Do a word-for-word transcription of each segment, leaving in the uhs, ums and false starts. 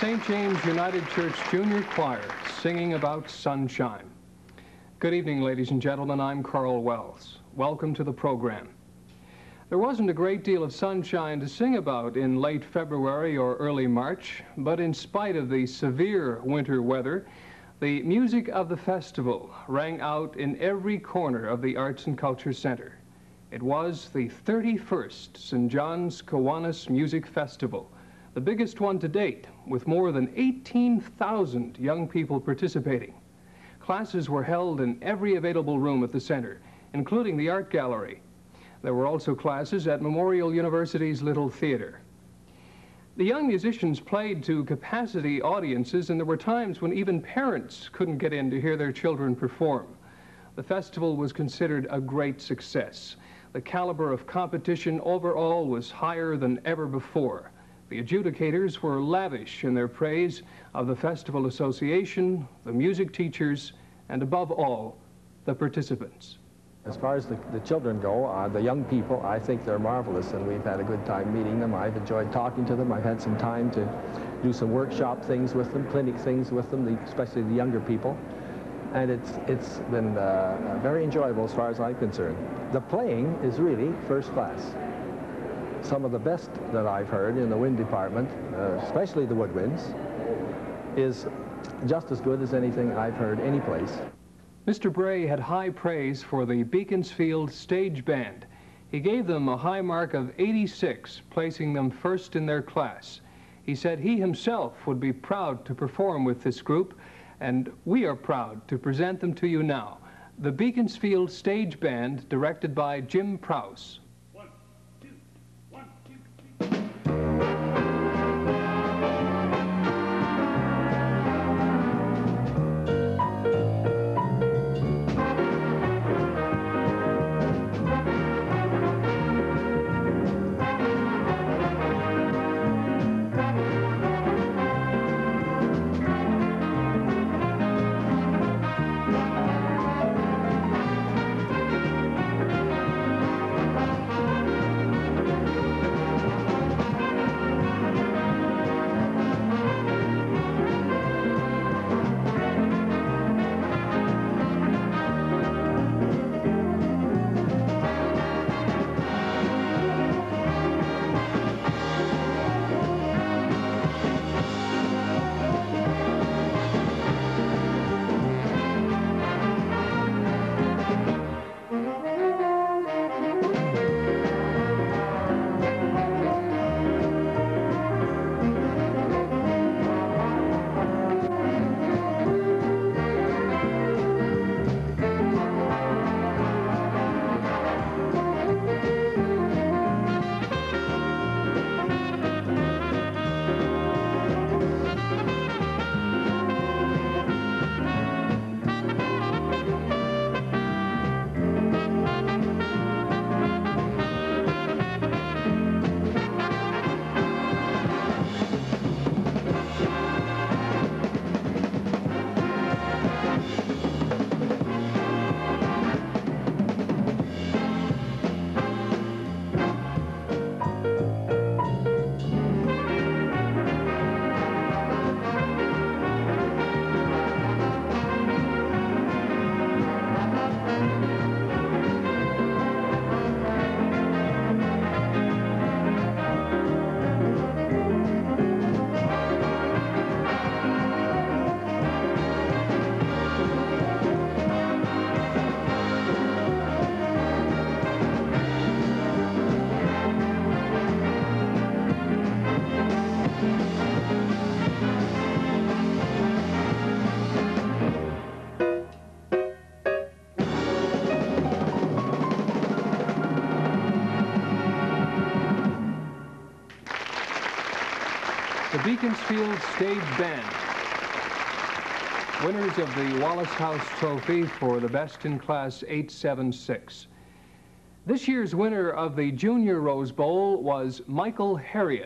Saint James United Church Junior Choir singing about sunshine. Good evening, ladies and gentlemen. I'm Karl Wells. Welcome to the program. There wasn't a great deal of sunshine to sing about in late February or early March, but in spite of the severe winter weather, the music of the festival rang out in every corner of the Arts and Culture Center. It was the thirty-first Saint John's Kiwanis Music Festival, the biggest one to date, with more than eighteen thousand young people participating. Classes were held in every available room at the center, including the art gallery. There were also classes at Memorial University's Little Theater. The young musicians played to capacity audiences, and there were times when even parents couldn't get in to hear their children perform. The festival was considered a great success. The caliber of competition overall was higher than ever before. The adjudicators were lavish in their praise of the Festival Association, the music teachers, and above all, the participants. As far as the, the children go, uh, the young people, I think they're marvelous, and we've had a good time meeting them. I've enjoyed talking to them. I've had some time to do some workshop things with them, clinic things with them, the, especially the younger people. And it's, it's been uh, very enjoyable as far as I'm concerned. The playing is really first class. Some of the best that I've heard in the wind department, uh, especially the woodwinds, is just as good as anything I've heard any place. Mister Bray had high praise for the Beaconsfield Stage Band. He gave them a high mark of eighty-six, placing them first in their class. He said he himself would be proud to perform with this group, and we are proud to present them to you now. The Beaconsfield Stage Band, directed by Jim Prowse. Beaconsfield Stage Band, winners of the Wallace House Trophy for the Best in Class eight seven six. This year's winner of the Junior Rose Bowl was Michael Herriott.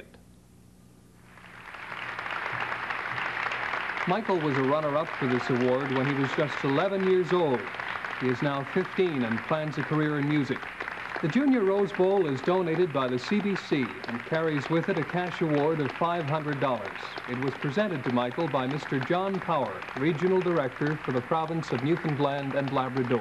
Michael was a runner-up for this award when he was just eleven years old. He is now fifteen and plans a career in music. The Junior Rose Bowl is donated by the C B C and carries with it a cash award of five hundred dollars. It was presented to Michael by Mister John Power, Regional Director for the province of Newfoundland and Labrador.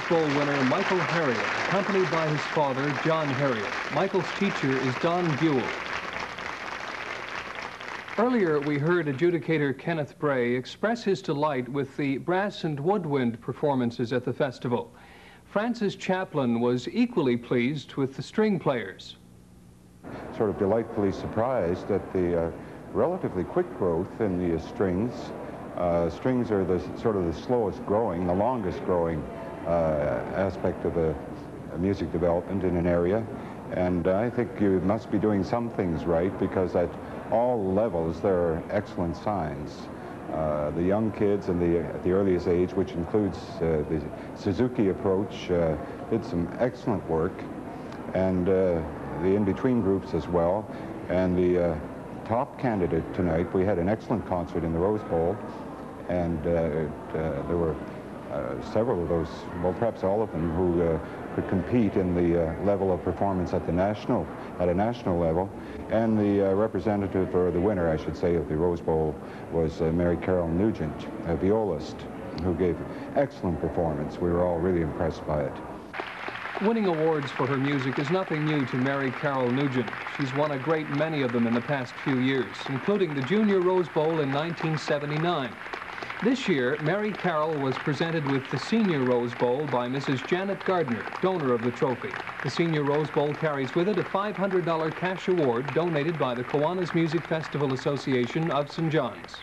Bowl winner Michael Herriott, accompanied by his father, John Herriott. Michael's teacher is Don Buell. Earlier, we heard adjudicator Kenneth Bray express his delight with the brass and woodwind performances at the festival. Francis Chaplin was equally pleased with the string players. Sort of delightfully surprised at the uh, relatively quick growth in the uh, strings. Uh, strings are the sort of the slowest growing, the longest growing uh, aspect of a, a music development in an area. And I think you must be doing some things right, because at all levels there are excellent signs. Uh, the young kids and the, at the earliest age, which includes uh, the Suzuki approach, uh, did some excellent work. And uh, the in-between groups as well. And the uh, top candidate tonight, we had an excellent concert in the Rose Bowl, and uh, it, uh, there were uh, several of those, well, perhaps all of them, who uh, could compete in the uh, level of performance at the national, at a national level. And the uh, representative, or the winner, I should say, of the Rose Bowl was uh, Mary Karl Nugent, a violist, who gave excellent performance. We were all really impressed by it. Winning awards for her music is nothing new to Mary Karl Nugent. She's won a great many of them in the past few years, including the Junior Rose Bowl in nineteen seventy-nine. This year, Mary Karl was presented with the Senior Rose Bowl by Missus Janet Gardner, donor of the trophy. The Senior Rose Bowl carries with it a five hundred dollar cash award donated by the Kiwanis Music Festival Association of Saint John's.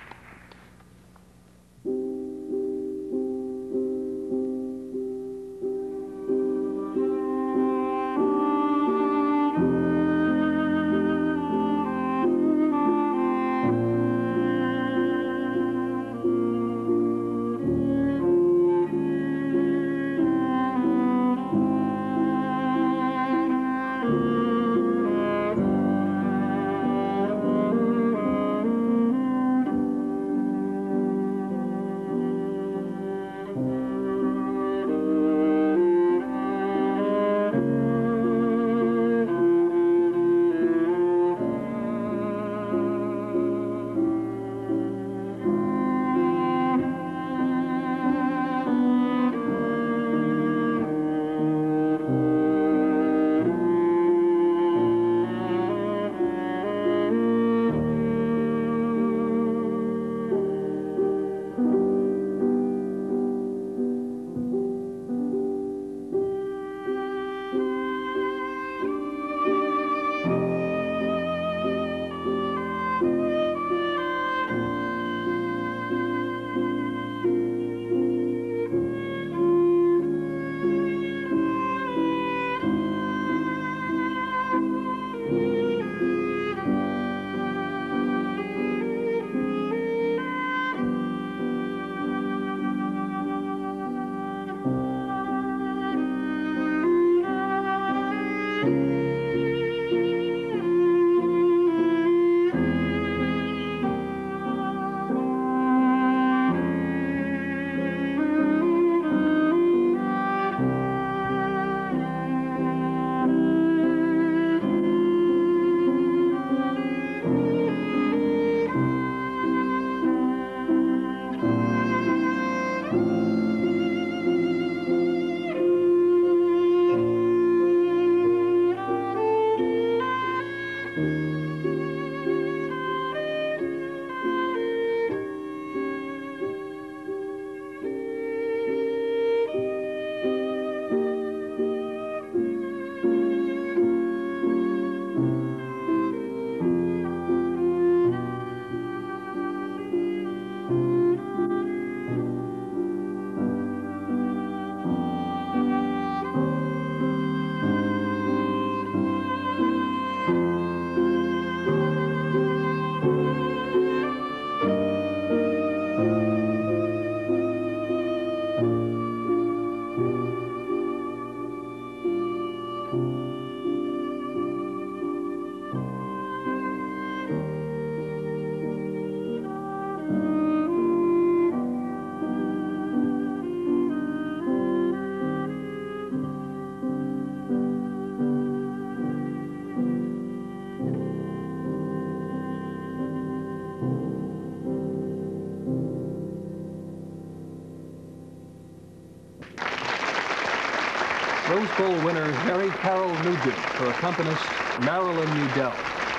Rose Bowl winner Mary Carol Nugent, her accompanist Marilyn Udell.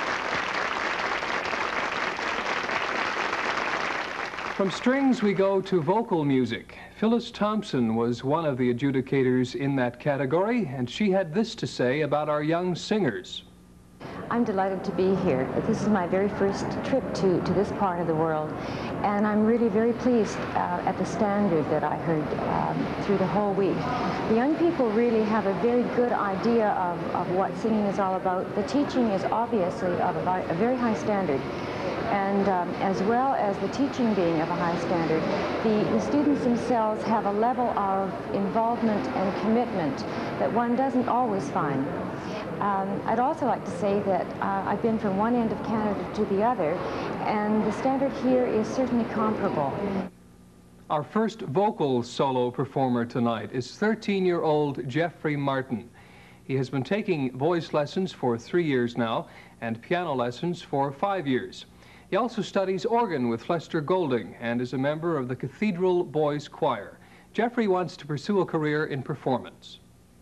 From strings we go to vocal music. Phyllis Thompson was one of the adjudicators in that category, and she had this to say about our young singers. I'm delighted to be here. This is my very first trip to, to this part of the world, and I'm really very pleased uh, at the standard that I heard um, through the whole week. The young people really have a very good idea of, of what singing is all about. The teaching is obviously of a, a very high standard, and um, as well as the teaching being of a high standard, the, the students themselves have a level of involvement and commitment that one doesn't always find. Um, I'd also like to say that uh, I've been from one end of Canada to the other, and the standard here is certainly comparable. Our first vocal solo performer tonight is thirteen-year-old Jeffrey Martin. He has been taking voice lessons for three years now and piano lessons for five years. He also studies organ with Lester Golding and is a member of the Cathedral Boys Choir. Jeffrey wants to pursue a career in performance.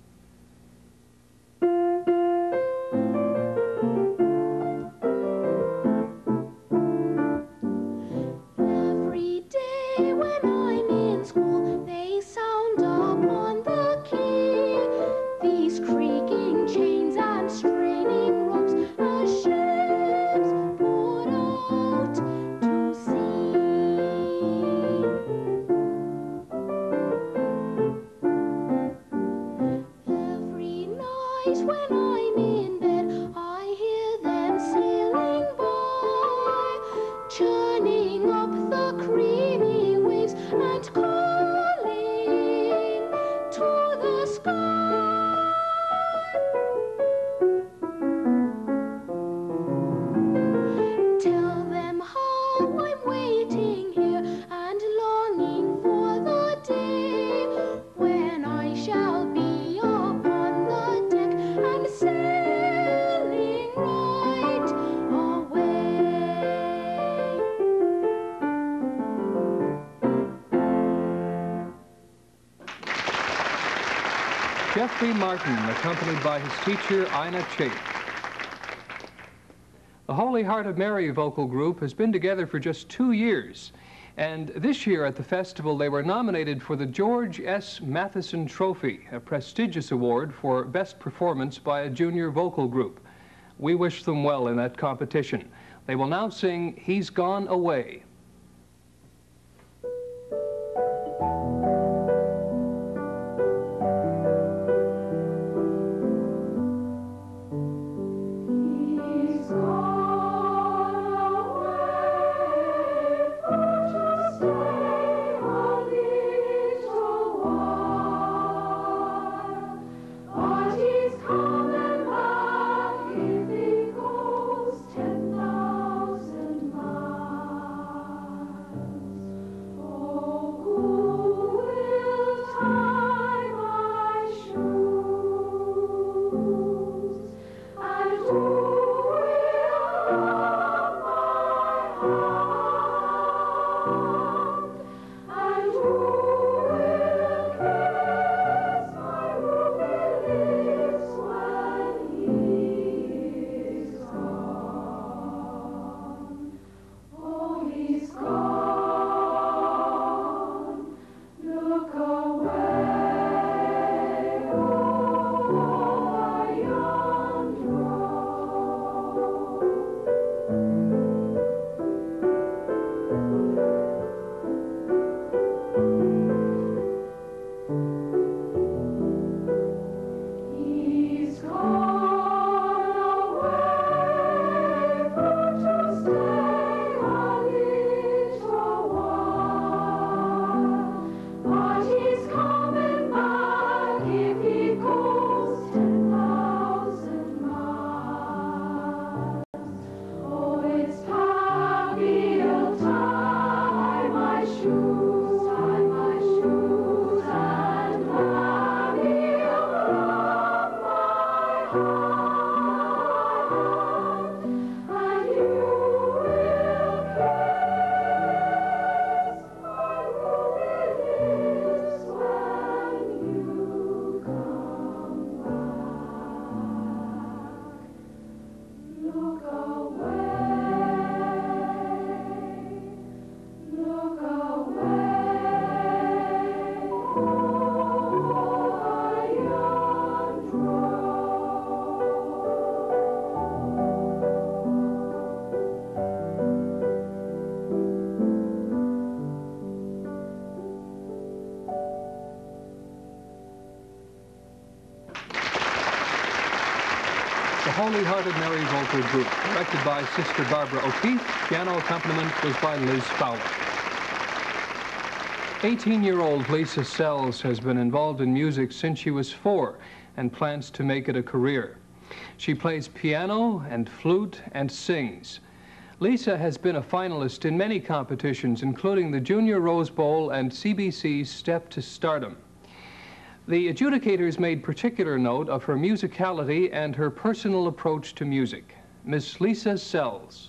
Jeffrey Martin, accompanied by his teacher, Ina Chafe. The Holy Heart of Mary vocal group has been together for just two years, and this year at the festival they were nominated for the George S. Matheson Trophy, a prestigious award for best performance by a junior vocal group. We wish them well in that competition. They will now sing He's Gone Away. Ten thousand miles. the Holy Hearted Mary Vocal Group, directed by Sister Barbara O'Keefe. Piano accompaniment was by Liz Fowler. eighteen-year-old Lisa Sells has been involved in music since she was four and plans to make it a career. She plays piano and flute and sings. Lisa has been a finalist in many competitions, including the Junior Rose Bowl and C B C's Step to Stardom. The adjudicators made particular note of her musicality and her personal approach to music. Miss Lisa Sells.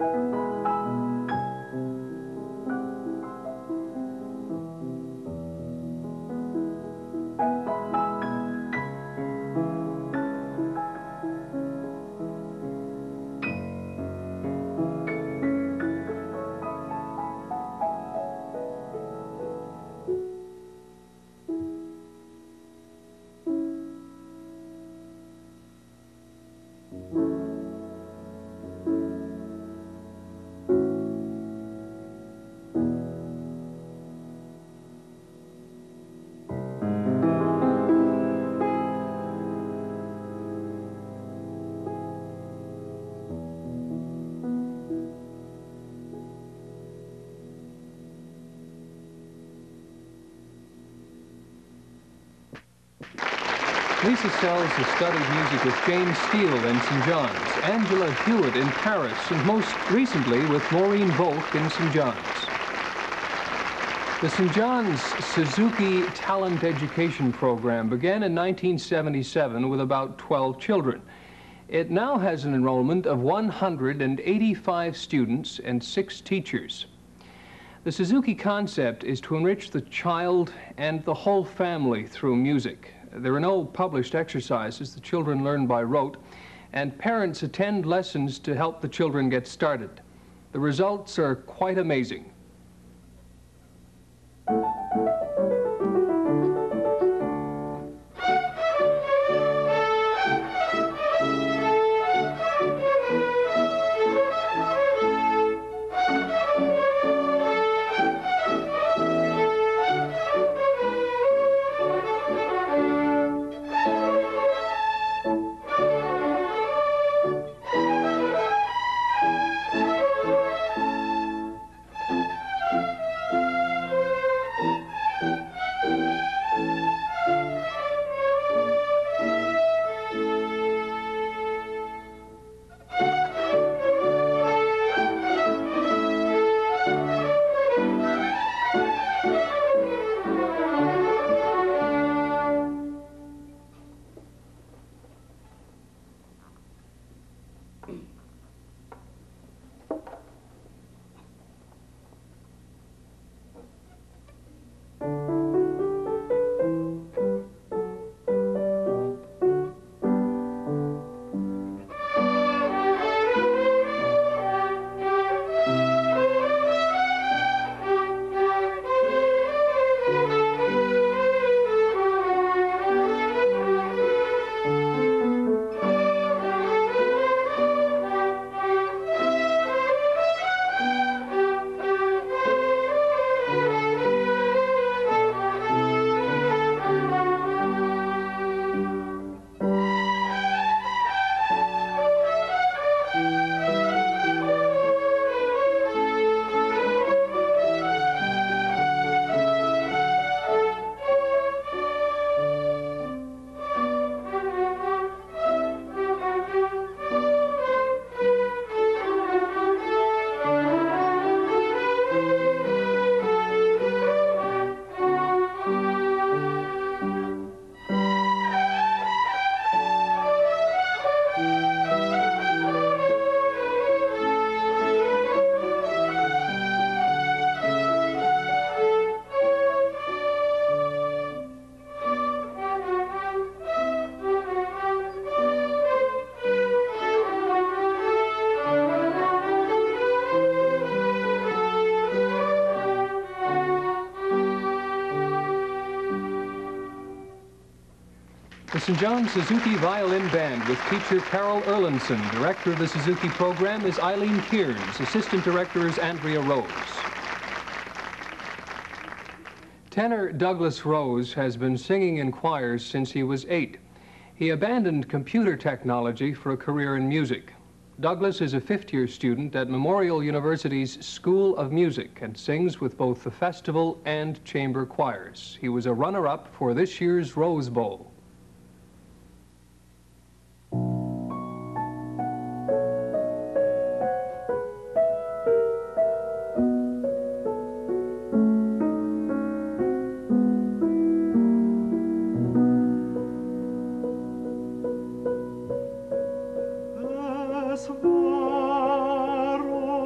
Lisa Sells has studied music with James Steele in Saint John's, Angela Hewitt in Paris, and most recently with Maureen Volk in Saint John's. The Saint John's Suzuki Talent Education Program began in nineteen seventy-seven with about twelve children. It now has an enrollment of one hundred eighty-five students and six teachers. The Suzuki concept is to enrich the child and the whole family through music. There are no published exercises. The children learn by rote, and parents attend lessons to help the children get started. The results are quite amazing. The Saint John Suzuki Violin Band with teacher Karl Erlandson. Director of the Suzuki program is Eileen Kearns. Assistant director is Andrea Rose. Tenor Douglas Rose has been singing in choirs since he was eight. He abandoned computer technology for a career in music. Douglas is a fifth-year student at Memorial University's School of Music and sings with both the festival and chamber choirs. He was a runner-up for this year's Rose Bowl. Es war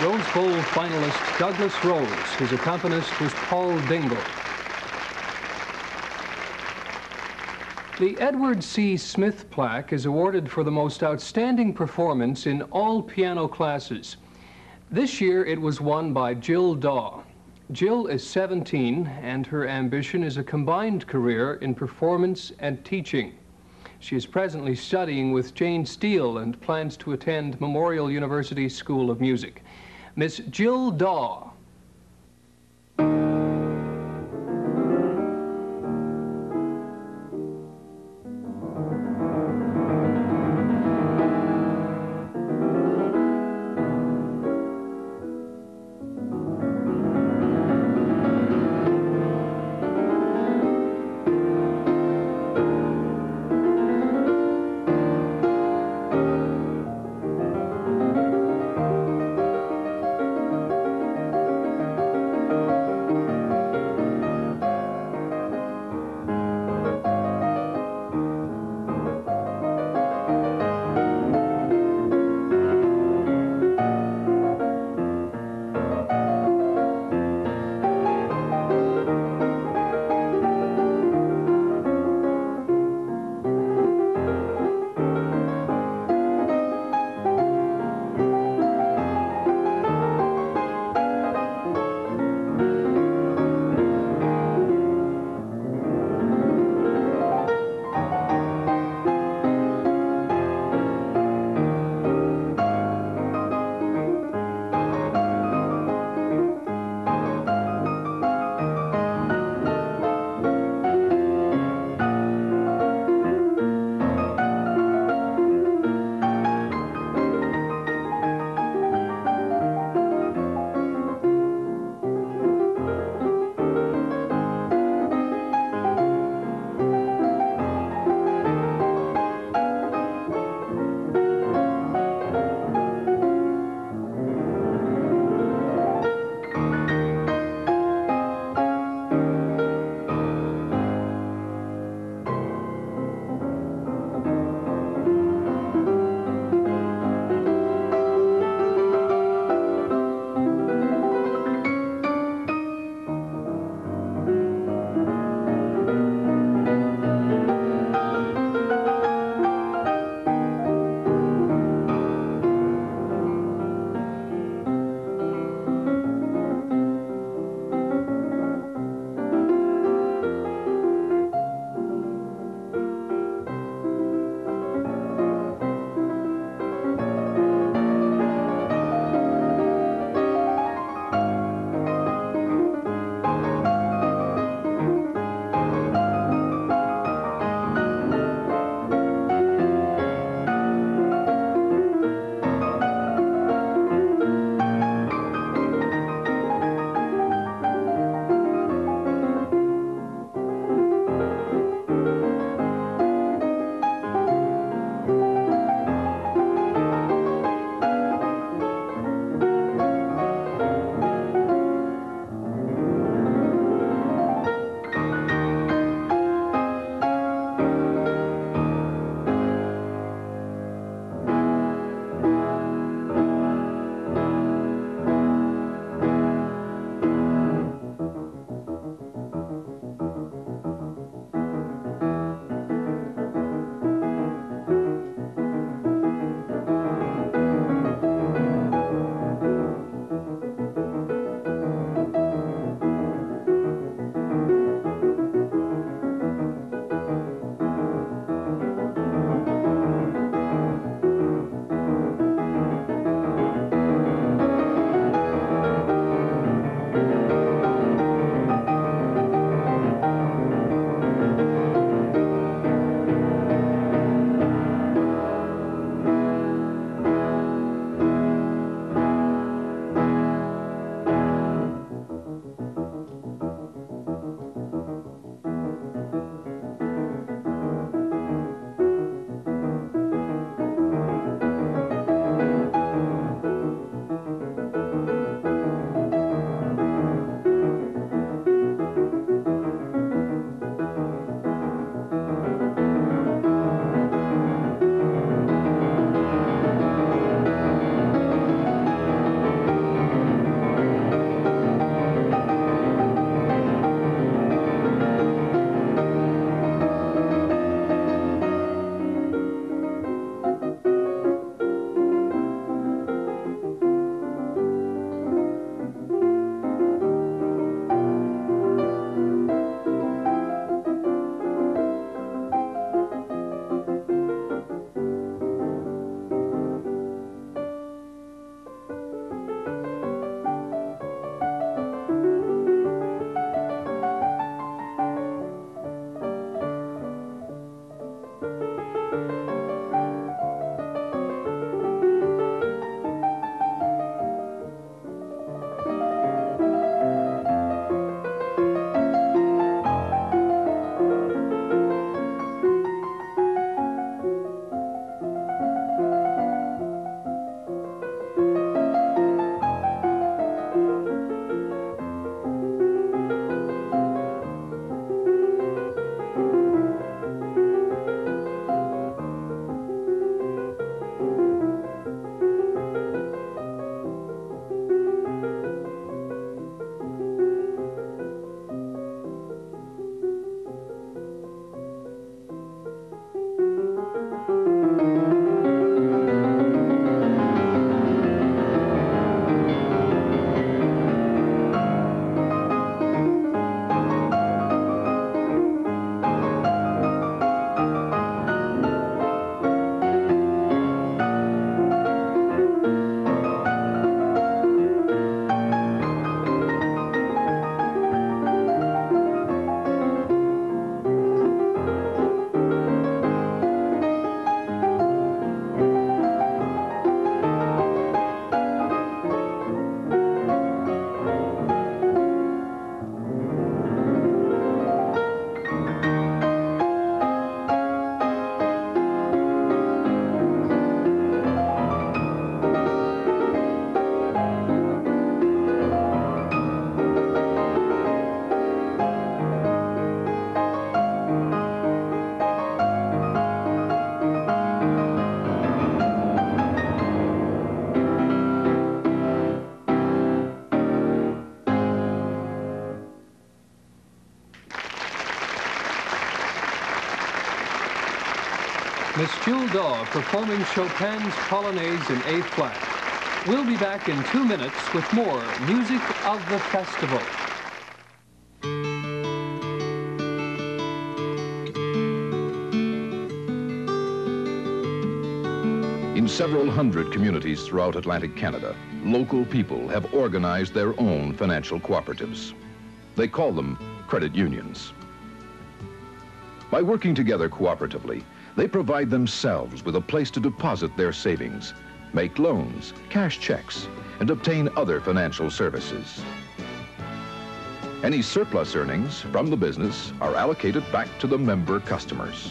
Rose Bowl finalist Douglas Rose. His accompanist was Paul Dingle. The Edward C. Smith plaque is awarded for the most outstanding performance in all piano classes. This year it was won by Jill Dawe. Jill is seventeen, and her ambition is a combined career in performance and teaching. She is presently studying with Jane Steele and plans to attend Memorial University School of Music. Miss Jill Dawe. Dawe performing Chopin's Polonaise in A flat. We'll be back in two minutes with more Music of the Festival. In several hundred communities throughout Atlantic Canada, local people have organized their own financial cooperatives. They call them credit unions. By working together cooperatively, they provide themselves with a place to deposit their savings, make loans, cash checks, and obtain other financial services. Any surplus earnings from the business are allocated back to the member customers.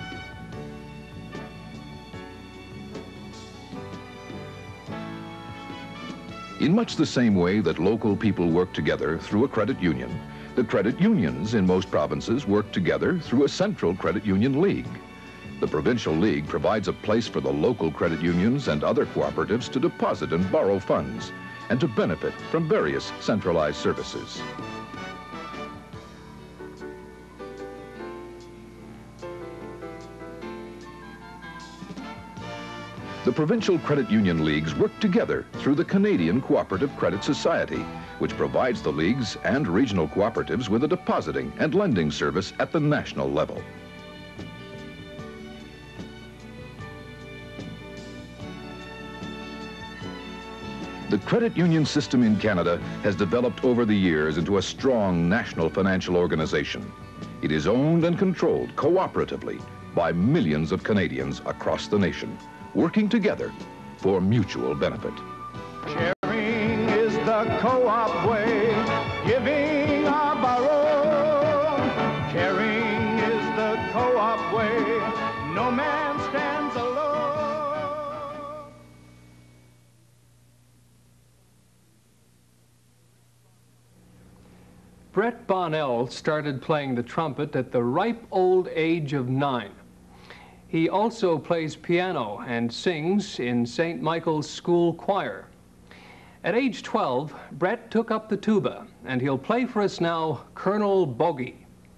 In much the same way that local people work together through a credit union, the credit unions in most provinces work together through a central credit union league. The provincial league provides a place for the local credit unions and other cooperatives to deposit and borrow funds and to benefit from various centralized services. The provincial credit union leagues work together through the Canadian Cooperative Credit Society, which provides the leagues and regional cooperatives with a depositing and lending service at the national level. The credit union system in Canada has developed over the years into a strong national financial organization. It is owned and controlled cooperatively by millions of Canadians across the nation, working together for mutual benefit. Sharing is the co-op way, giving or borrow. Caring is the co-op way, no man stands alone. Brett Bonnell started playing the trumpet at the ripe old age of nine. He also plays piano and sings in Saint Michael's School Choir. At age twelve, Brett took up the tuba, and he'll play for us now Colonel Bogey.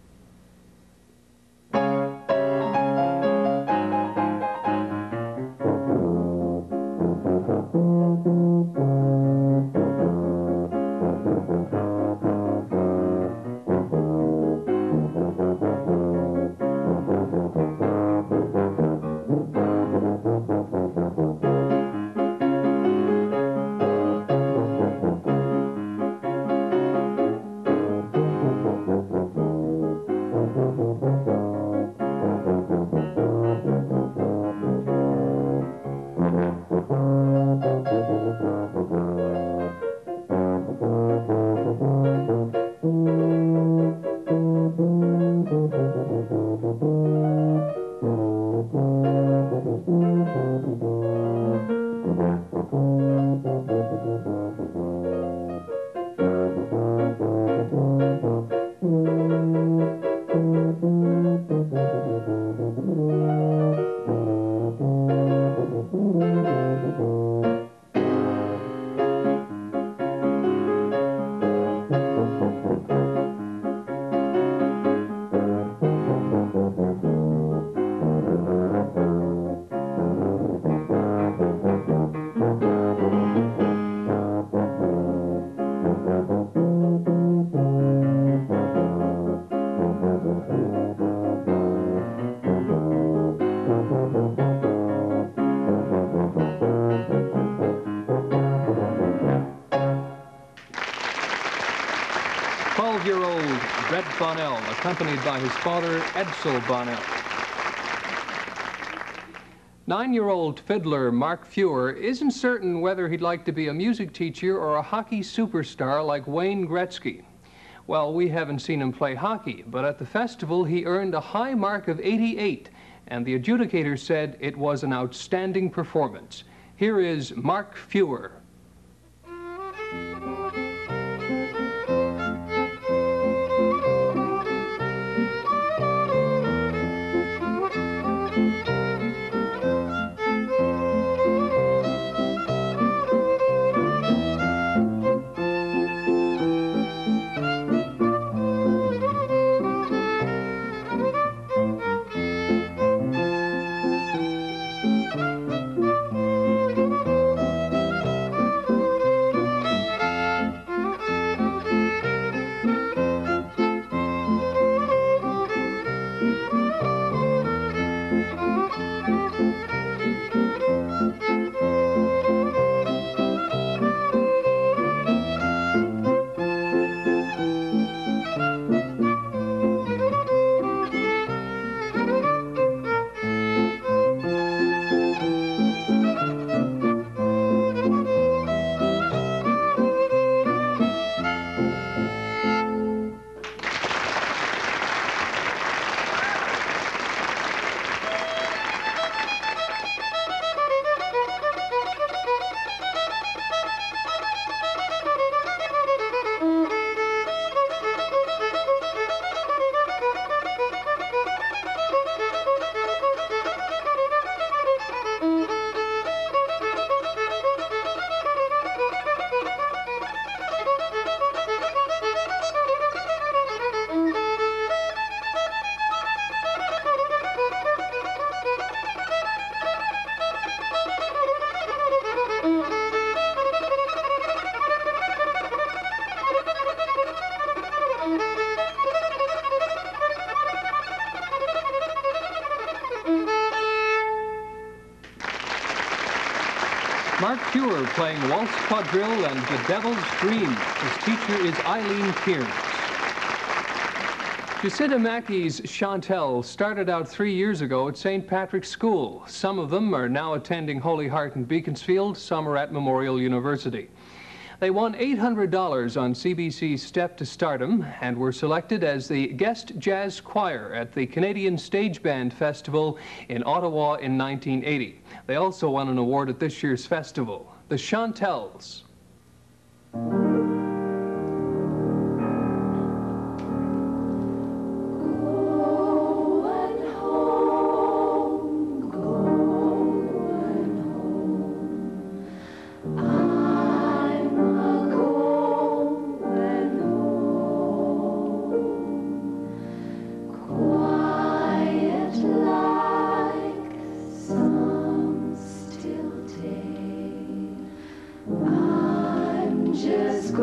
twelve-year-old Brett Bonnell, accompanied by his father, Edsel Bonnell. Nine-year-old fiddler Mark Fewer isn't certain whether he'd like to be a music teacher or a hockey superstar like Wayne Gretzky. Well, we haven't seen him play hockey, but at the festival he earned a high mark of eighty-eight, and the adjudicator said it was an outstanding performance. Here is Mark Fewer. Marcotte playing Waltz Quadrille and The Devil's Dream. His teacher is Eileen Kearns. Jacinta Mackey's Chantelles started out three years ago at Saint Patrick's School. Some of them are now attending Holy Heart in Beaconsfield, some are at Memorial University. They won eight hundred dollars on C B C's Step to Stardom and were selected as the guest jazz choir at the Canadian Stage Band Festival in Ottawa in nineteen eighty. They also won an award at this year's festival. The Chantelles. Just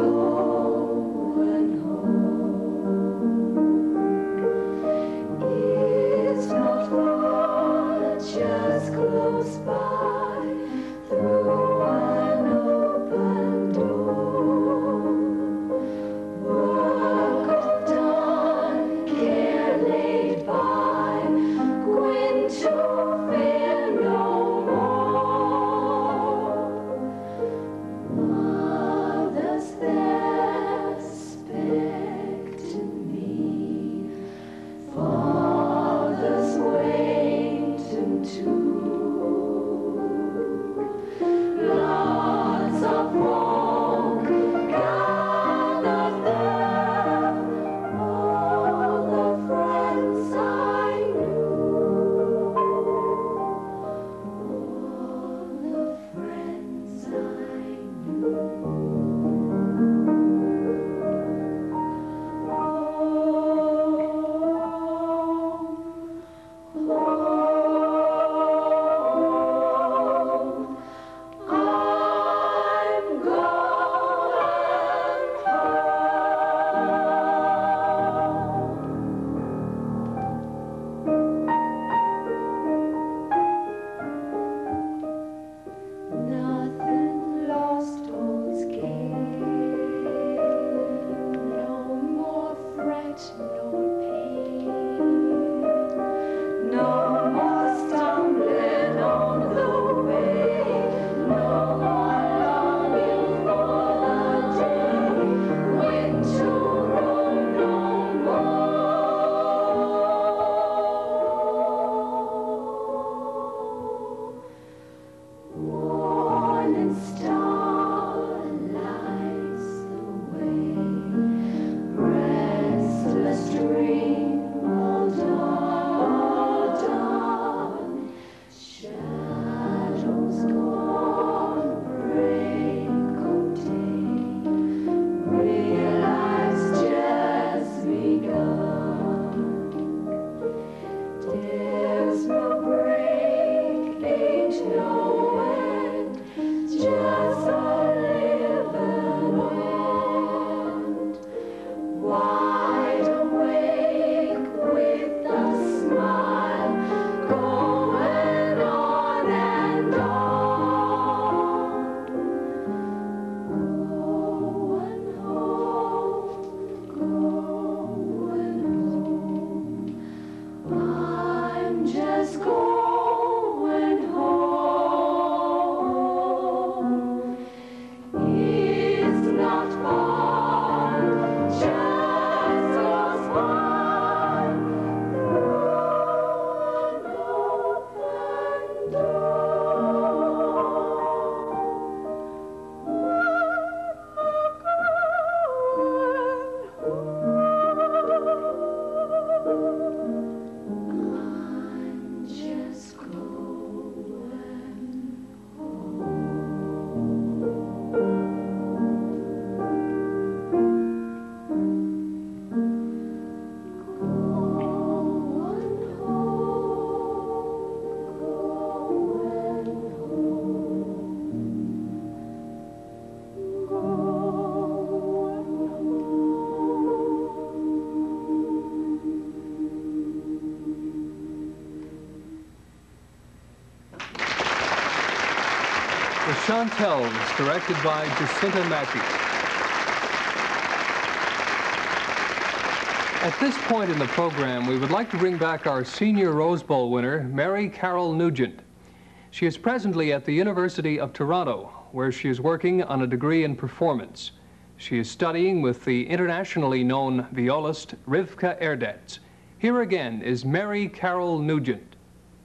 The Chantelles, directed by Jacinta Mackey. At this point in the program, we would like to bring back our senior Rose Bowl winner, Mary Carol Nugent. She is presently at the University of Toronto, where she is working on a degree in performance. She is studying with the internationally known violist Rivka Erdetz. Here again is Mary Carol Nugent.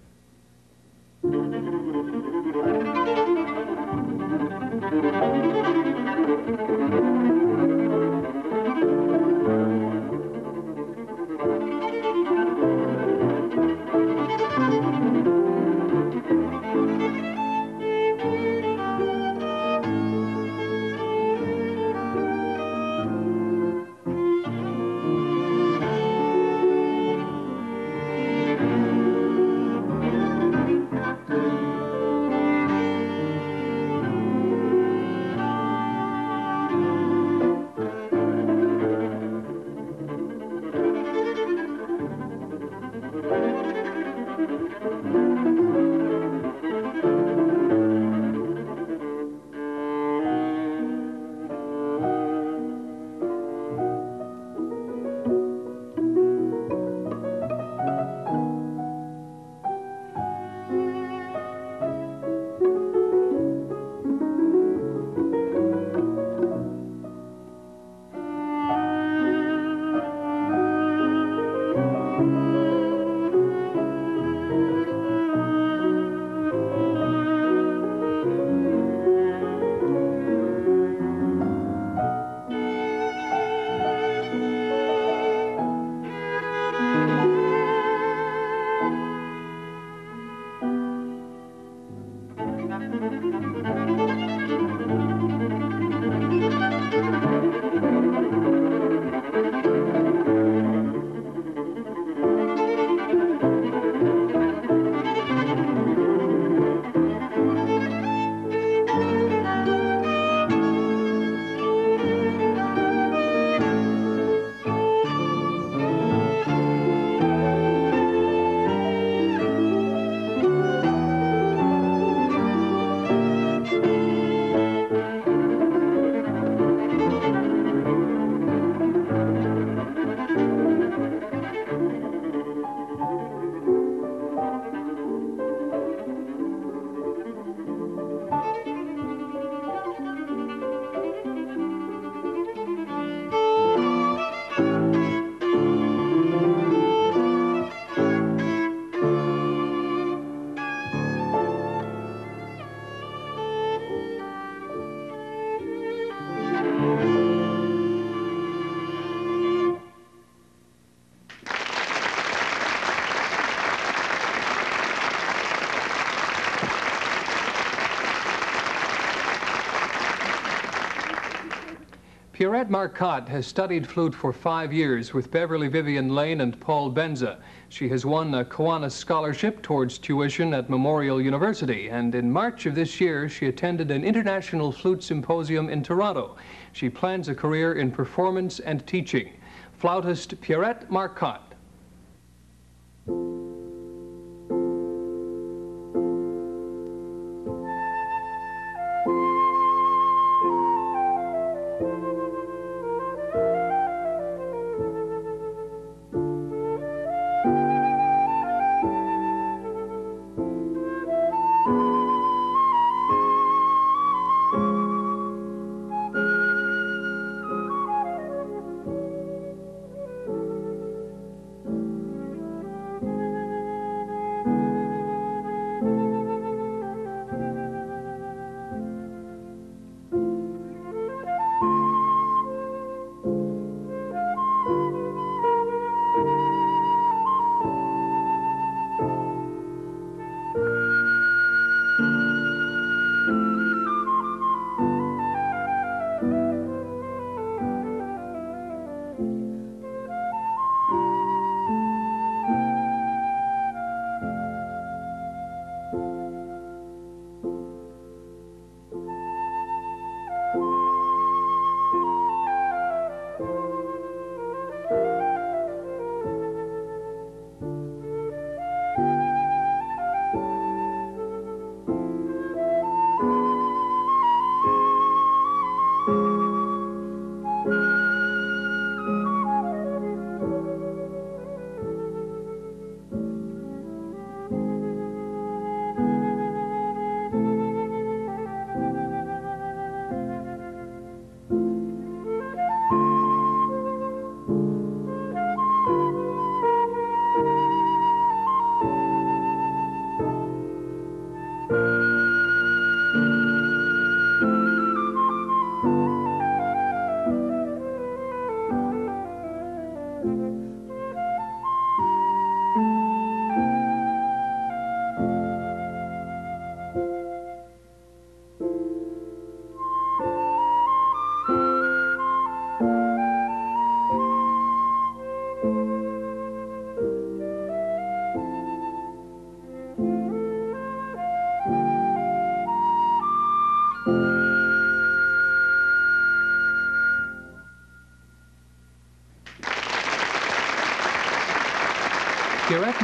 Pierrette Marcotte has studied flute for five years with Beverly Vivian Lane and Paul Benza. She has won a Kiwanis Scholarship towards tuition at Memorial University, and in March of this year she attended an international flute symposium in Toronto. She plans a career in performance and teaching. Flautist Pierrette Marcotte.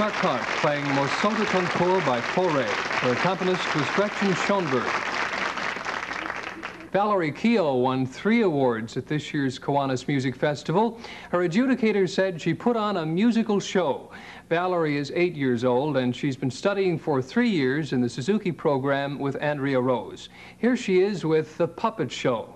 Marcotte playing Morceau Contour by Fauré. Her accompanist was Gretchen Schoenberg. Valerie Keough won three awards at this year's Kiwanis Music Festival. Her adjudicator said she put on a musical show. Valerie is eight years old and she's been studying for three years in the Suzuki program with Andrea Rose. Here she is with The Puppet Show.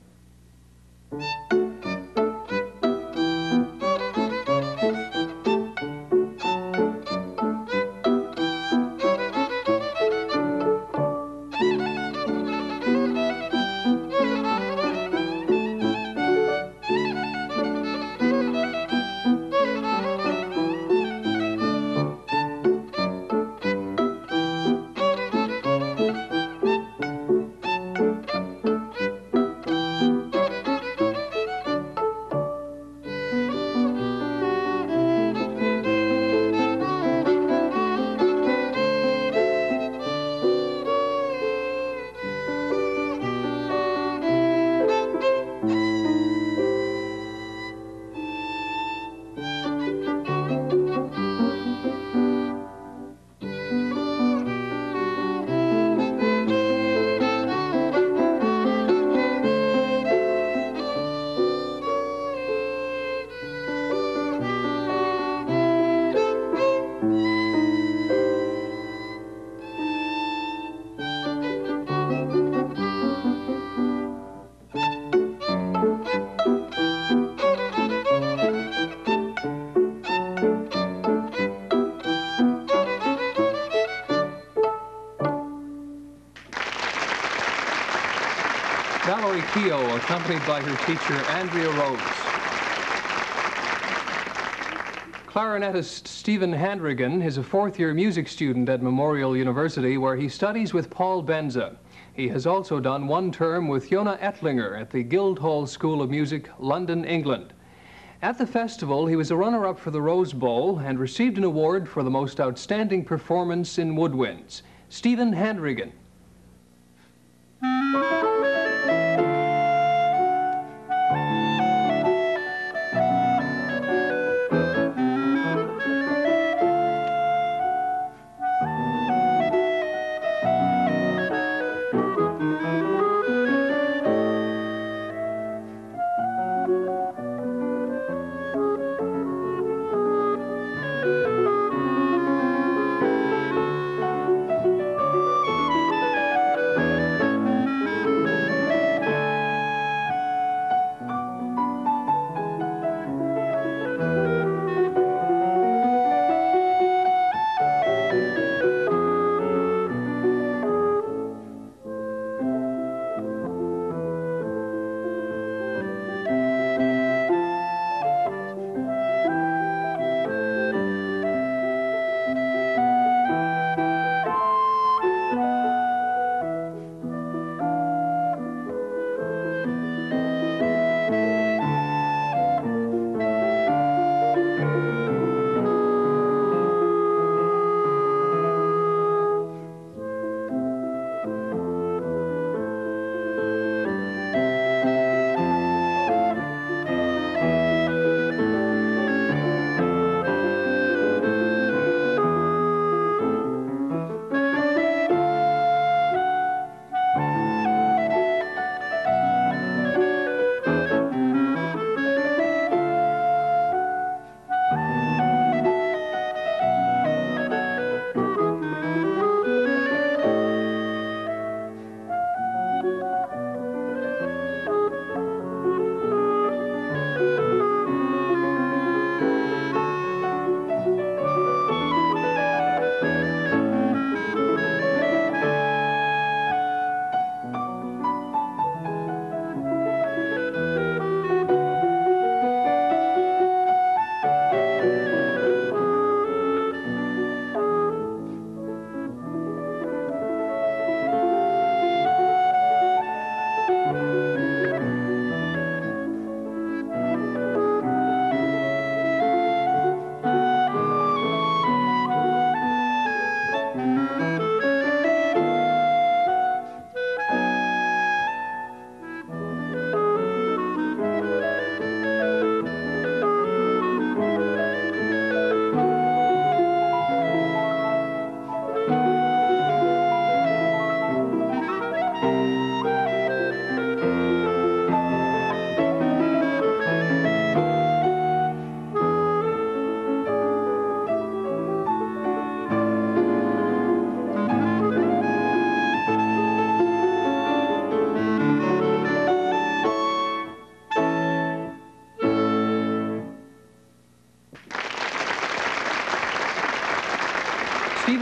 Valerie Keough, accompanied by her teacher, Andrea Rose. Clarinetist Stephen Handrigan is a fourth-year music student at Memorial University, where he studies with Paul Benza. He has also done one term with Jona Ettlinger at the Guildhall School of Music, London, England. At the festival, he was a runner-up for the Rose Bowl and received an award for the most outstanding performance in woodwinds. Stephen Handrigan.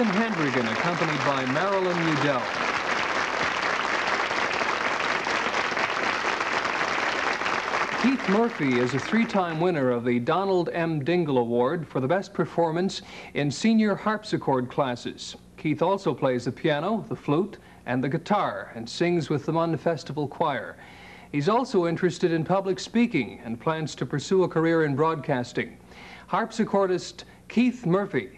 Stephen Handrigan, accompanied by Marilyn Udell. Keith Murphy is a three-time winner of the Donald M. Dingle Award for the best performance in senior harpsichord classes. Keith also plays the piano, the flute, and the guitar, and sings with the Munn Festival Choir. He's also interested in public speaking and plans to pursue a career in broadcasting. Harpsichordist Keith Murphy.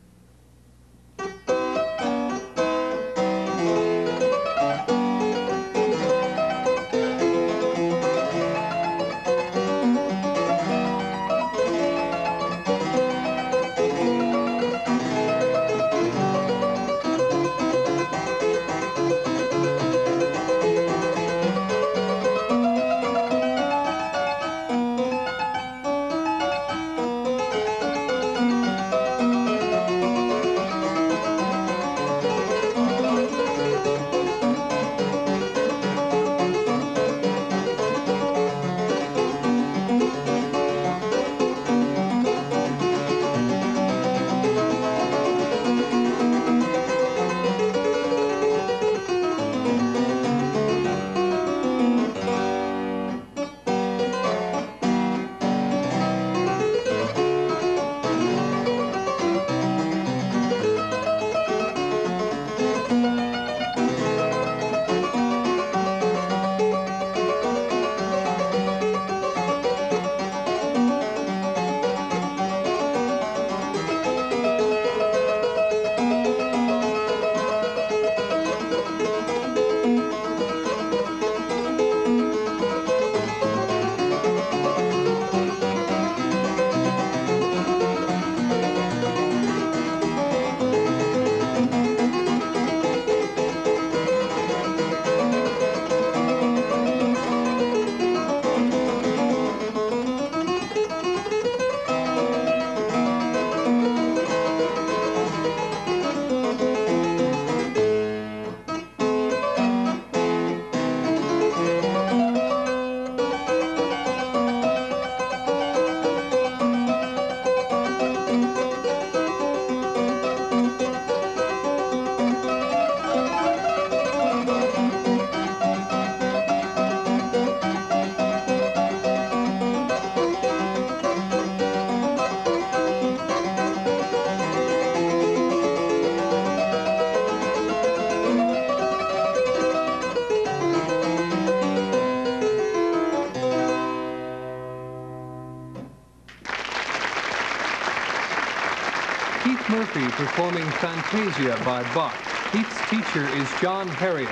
Murphy performing Fantasia by Bach. Keith's teacher is John Herriott.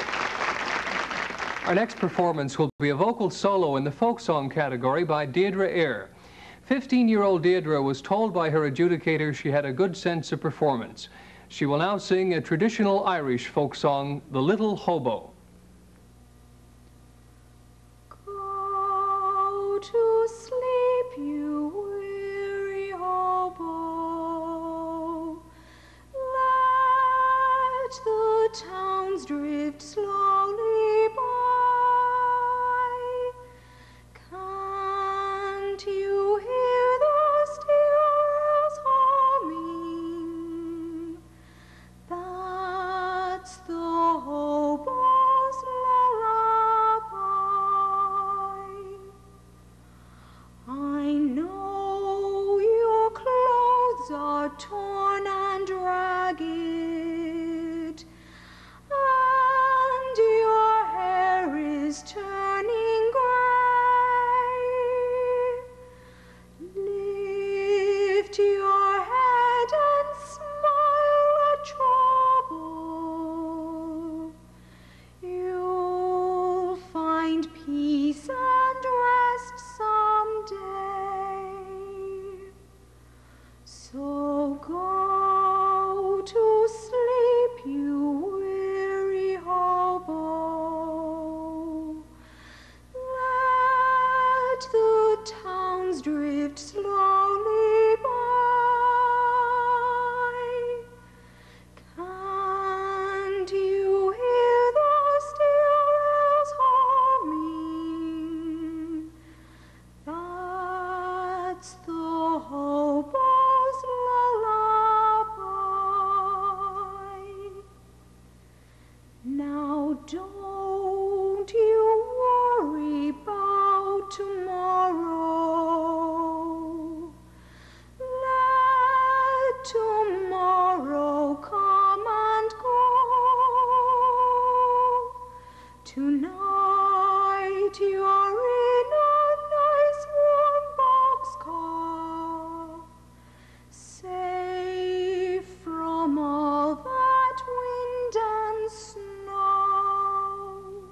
Our next performance will be a vocal solo in the folk song category by Deirdre Ayre. fifteen-year-old Deirdre was told by her adjudicator she had a good sense of performance. She will now sing a traditional Irish folk song, The Little Hobo. Go to sleep, you weary hobo. Let the towns drift slowly by. Can't you hear the sparrows humming? That's the hobo's lullaby. I know your clothes are torn and ragged, and Tonight you're in a nice warm boxcar, safe from all that wind and snow.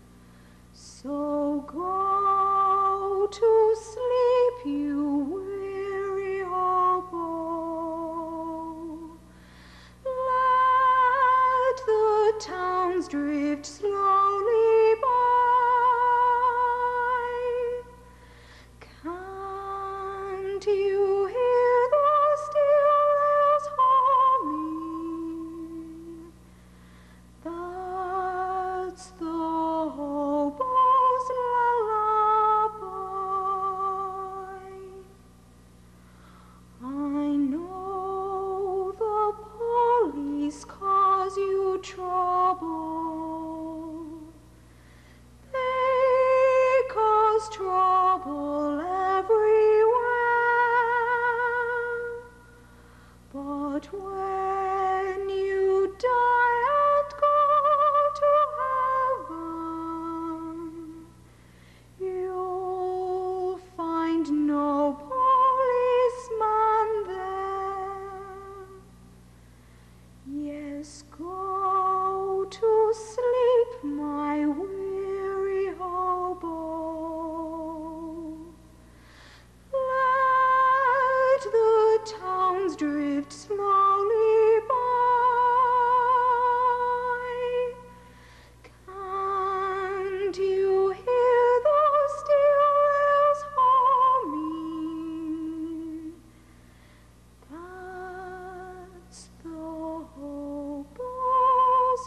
So go to sleep, you weary hobo. Let the towns drift slowly by. Can't you hear the steel rails humming? That's the hobo's lullaby. I know the police cause you trouble. They cause trouble everywhere. But when you die and go to heaven, you'll find no policeman there. Yes, go to sleep, my weary hobo. Let the towns drift slowly by. Can't you hear the steel rails humming? That's the hobo's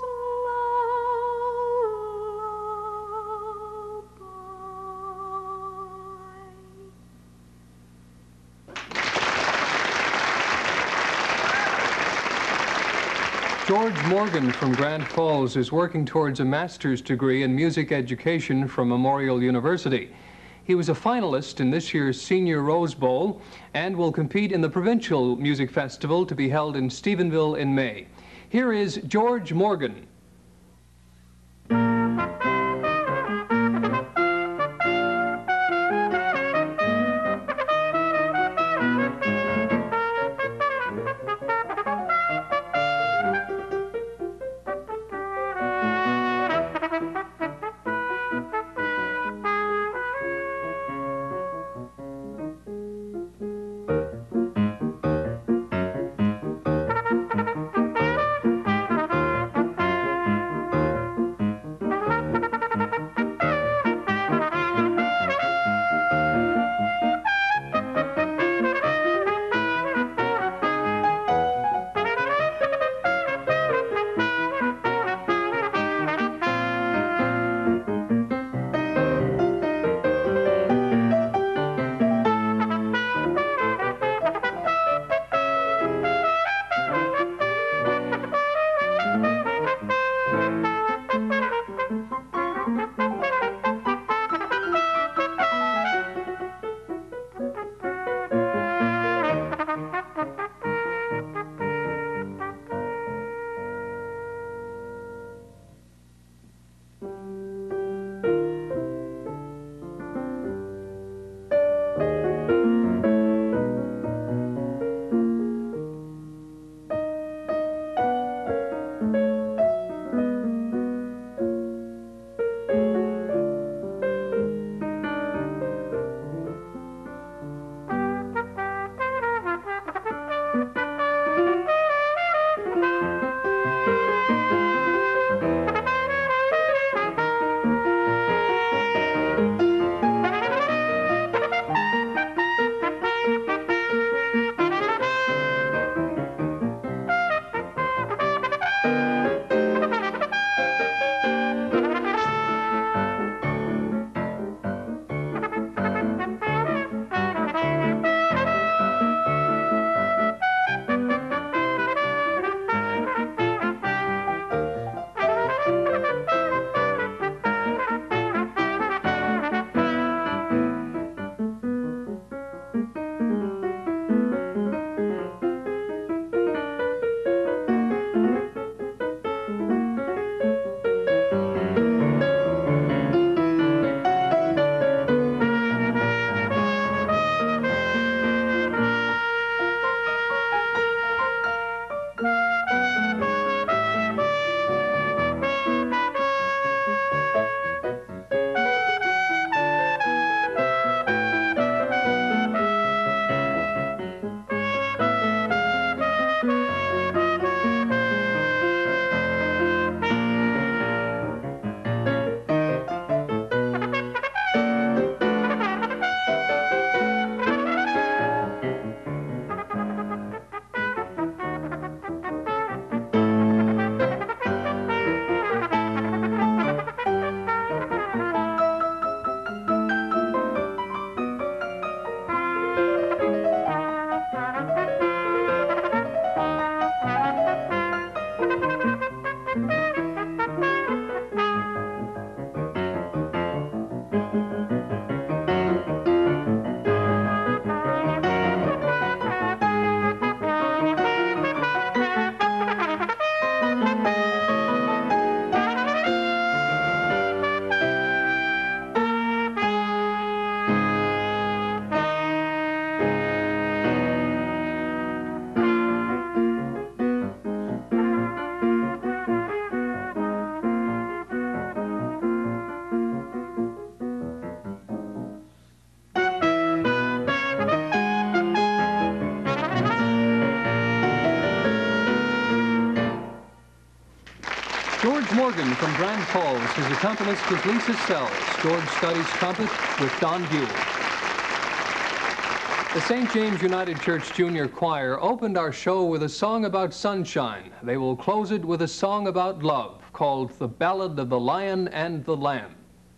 lullaby. George Morgan from Grand Falls is working towards a master's degree in music education from Memorial University. He was a finalist in this year's Senior Rose Bowl and will compete in the Provincial Music Festival to be held in Stephenville in May. Here is George Morgan. organ from Grand Falls. His accompanist was Lisa Sells. George studies trumpet with Don Buell. The Saint James United Church Junior Choir opened our show with a song about sunshine. They will close it with a song about love called The Ballad of the Lion and the Lamb.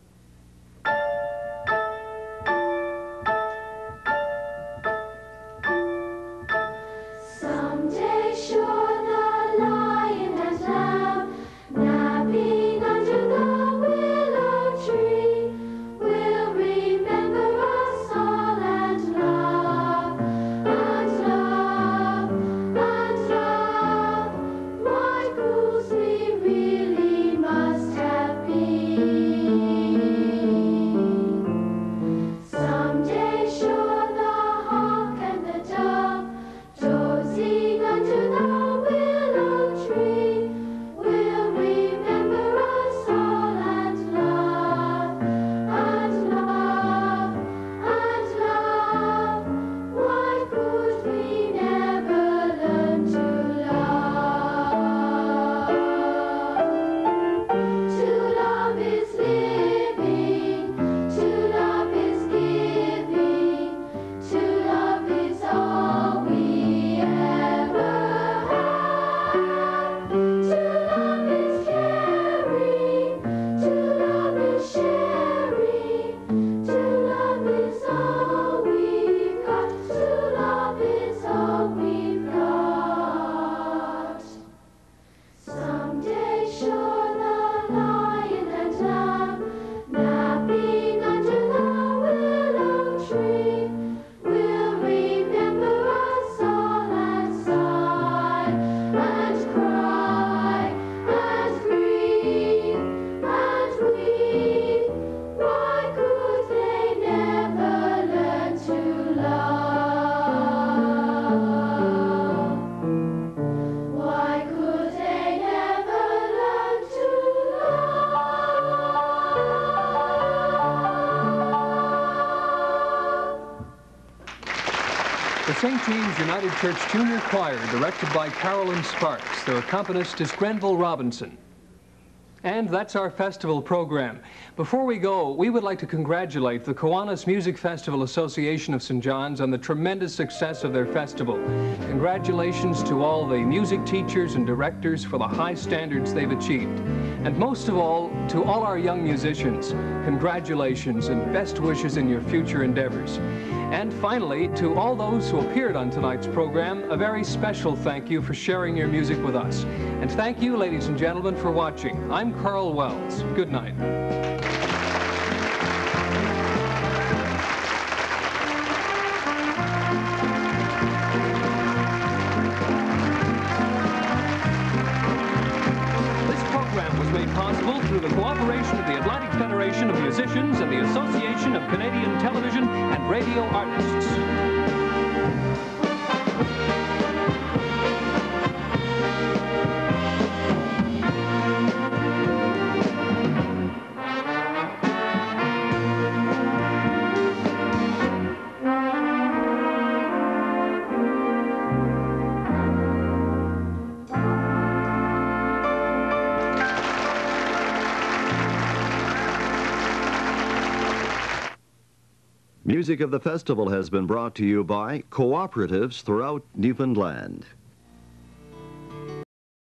Saint James United Church Junior Choir, directed by Carolyn Sparks. Their accompanist is Grenville Robinson. And that's our festival program. Before we go, we would like to congratulate the Kiwanis Music Festival Association of Saint John's on the tremendous success of their festival. Congratulations to all the music teachers and directors for the high standards they've achieved. And most of all, to all our young musicians, congratulations and best wishes in your future endeavors. And finally, to all those who appeared on tonight's program, a very special thank you for sharing your music with us. And thank you, ladies and gentlemen, for watching. I'm Karl Wells. Good night. This program was made possible through the cooperation of the Atlantic Federation of Musicians and the Association of Canadian Television and Radio Artists. Music of the Festival has been brought to you by cooperatives throughout Newfoundland.